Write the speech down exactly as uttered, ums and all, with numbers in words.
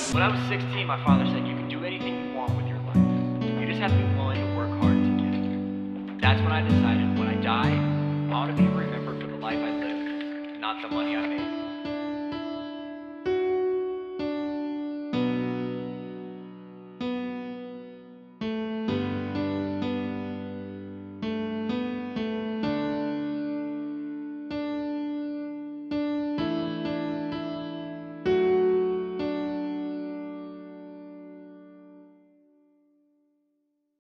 When I was sixteen, my father said, you can do anything you want with your life. You just have to be willing to work hard to get it. That's when I decided when I die, I want to be remembered for the life I lived, not the money I made.